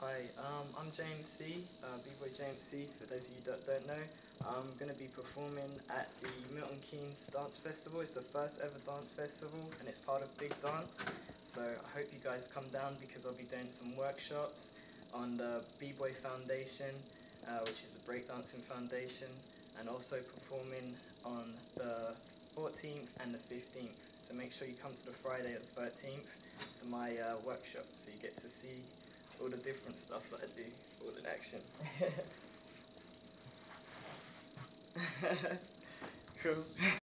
Hi, I'm JMC, B-Boy JMC, for those of you that don't know. I'm going to be performing at the Milton Keynes Dance Festival. It's the first ever dance festival and it's part of Big Dance. So I hope you guys come down because I'll be doing some workshops on the B-Boy Foundation, which is the breakdancing foundation, and also performing on the 14th and the 15th. So make sure you come to the Friday the 13th to my workshop so you get to see all the different stuff that I do, all in action. Cool.